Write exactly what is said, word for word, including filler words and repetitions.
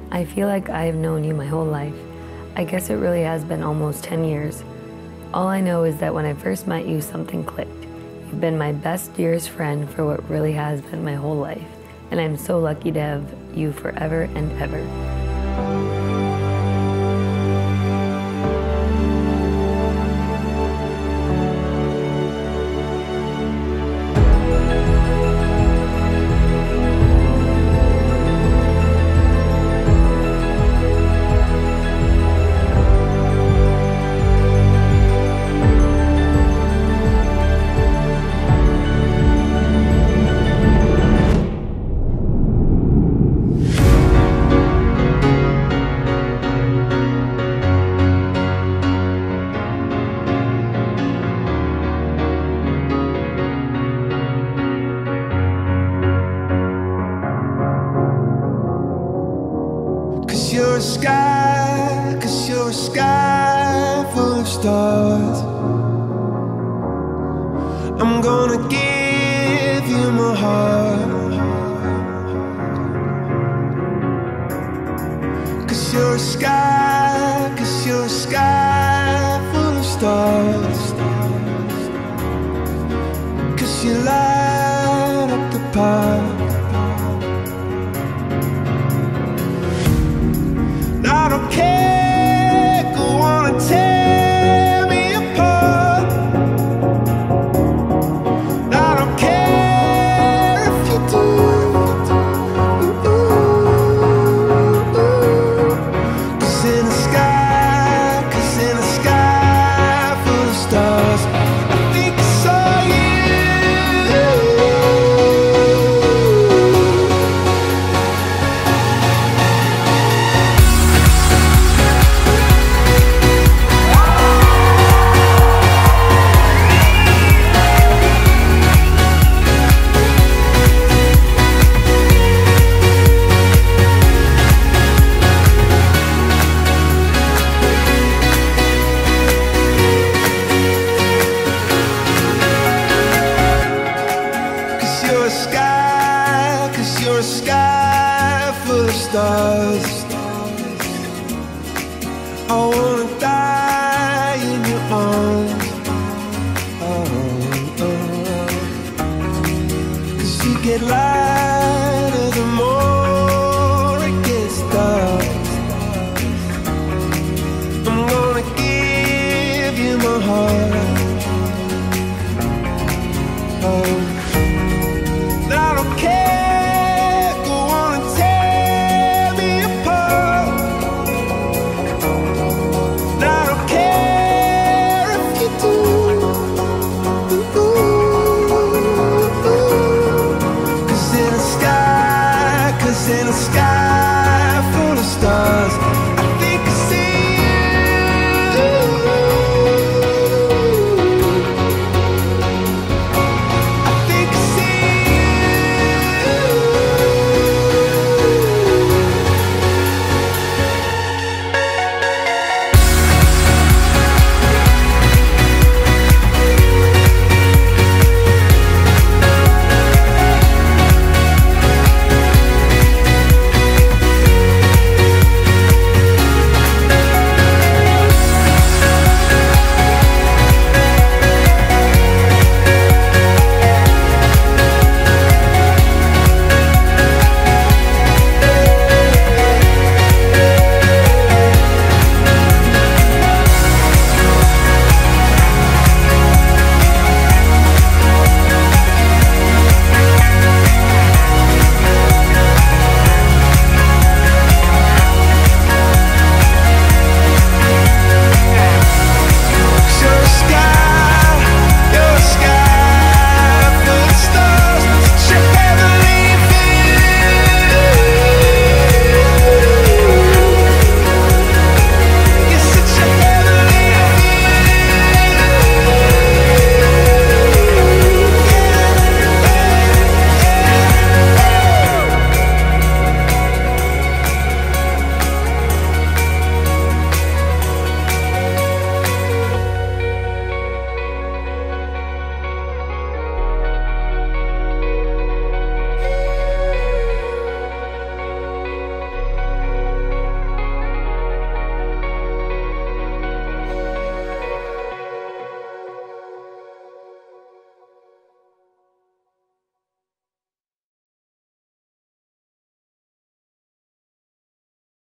I feel like I've known you my whole life. I guess it really has been almost ten years. All I know is that when I first met you, something clicked. You've been my best, dearest friend for what really has been my whole life, and I'm so lucky to have you forever and ever. Cause you're a sky, cause you're a sky full of stars. I'm gonna give you my heart. Cause you're a sky, cause you're a sky full of stars. Cause you light up the park. I don't care, go on and tear me apart. I don't care if you do. Cause in the sky, cause in the sky full of stars, I think I saw you. You're a sky, cause you're a sky full of stars. I wanna die in your arms. Oh, oh. Cause you get lighter the more it gets dark. I'm gonna give you my heart. Oh, I don't care, go on and tear me apart. I don't care if you do. Cause in the sky, cause in the sky